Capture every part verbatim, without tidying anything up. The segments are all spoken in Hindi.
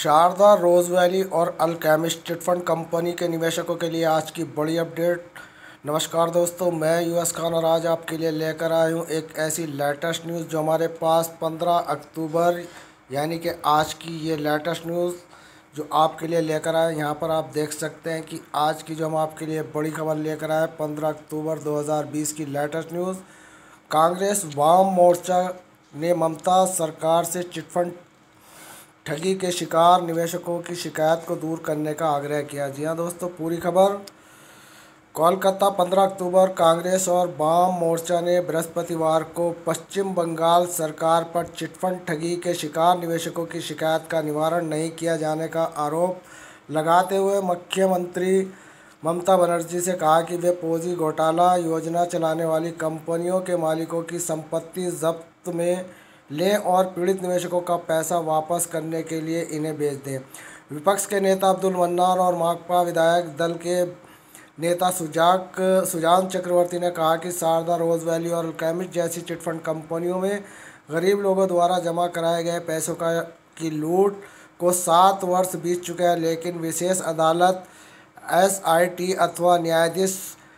शारदा, रोज वैली और अल्केमिस्ट चिटफंड कंपनी के निवेशकों के लिए आज की बड़ी अपडेट। नमस्कार दोस्तों, मैं यूएस खान और आज आपके लिए लेकर आया हूँ एक ऐसी लेटेस्ट न्यूज़ जो हमारे पास पंद्रह अक्टूबर यानी कि आज की ये लेटेस्ट न्यूज़ जो आपके लिए लेकर आए। यहाँ पर आप देख सकते हैं कि आज की जो हम आपके लिए बड़ी खबर लेकर आए पंद्रह अक्टूबर दो हज़ार बीस की लेटेस्ट न्यूज़। कांग्रेस वाम मोर्चा ने ममता सरकार से चिटफंड ठगी के शिकार निवेशकों की शिकायत को दूर करने का आग्रह किया। जी हाँ दोस्तों, पूरी खबर। कोलकाता, पंद्रह अक्टूबर। कांग्रेस और वाम मोर्चा ने बृहस्पतिवार को पश्चिम बंगाल सरकार पर चिटफंड ठगी के शिकार निवेशकों की शिकायत का निवारण नहीं किया जाने का आरोप लगाते हुए मुख्यमंत्री ममता बनर्जी से कहा कि वे पोजी घोटाला योजना चलाने वाली कंपनियों के मालिकों की संपत्ति जब्त में लें और पीड़ित निवेशकों का पैसा वापस करने के लिए इन्हें भेज दें। विपक्ष के नेता अब्दुल मन्नान और माकपा विधायक दल के नेता सुजाक सुजान चक्रवर्ती ने कहा कि शारदा, रोज वैली और अल्केमिस्ट जैसी चिटफंड कंपनियों में गरीब लोगों द्वारा जमा कराए गए पैसों का की लूट को सात वर्ष बीत चुके हैं, लेकिन विशेष अदालत एस आई टी अथवा न्यायाधीश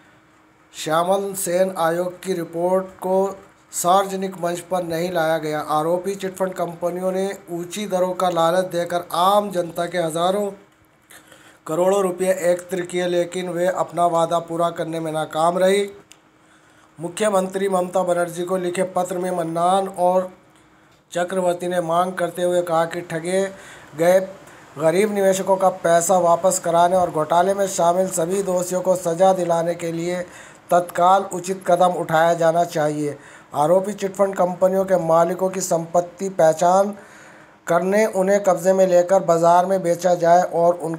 श्यामल सेन आयोग की रिपोर्ट को सार्वजनिक मंच पर नहीं लाया गया। आरोपी चिटफंड कंपनियों ने ऊंची दरों का लालच देकर आम जनता के हजारों करोड़ों रुपए एकत्र किए, लेकिन वे अपना वादा पूरा करने में नाकाम रही। मुख्यमंत्री ममता बनर्जी को लिखे पत्र में मन्नान और चक्रवर्ती ने मांग करते हुए कहा कि ठगे गए गरीब निवेशकों का पैसा वापस कराने और घोटाले में शामिल सभी दोषियों को सजा दिलाने के लिए तत्काल उचित कदम उठाया जाना चाहिए। आरोपी चिटफंड कंपनियों के मालिकों की संपत्ति पहचान करने, उन्हें कब्जे में लेकर बाजार में बेचा जाए और उन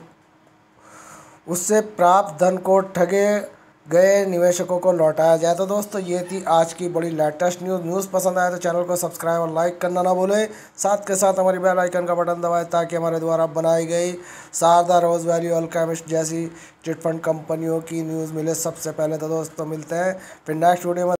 उससे प्राप्त धन को ठगे गए निवेशकों को लौटाया जाए। तो दोस्तों, ये थी आज की बड़ी लेटेस्ट न्यूज़। न्यूज़ पसंद आए तो चैनल को सब्सक्राइब और लाइक करना ना भूलें। साथ के साथ हमारी बेल आइकन का बटन दबाएं ताकि हमारे द्वारा बनाई गई शारदा, रोज वैली और अल्केमिस्ट जैसी चिटफंड कंपनियों की न्यूज़ मिले सबसे पहले। तो दोस्तों, मिलते हैं फिर नेक्स्ट वीडियो में।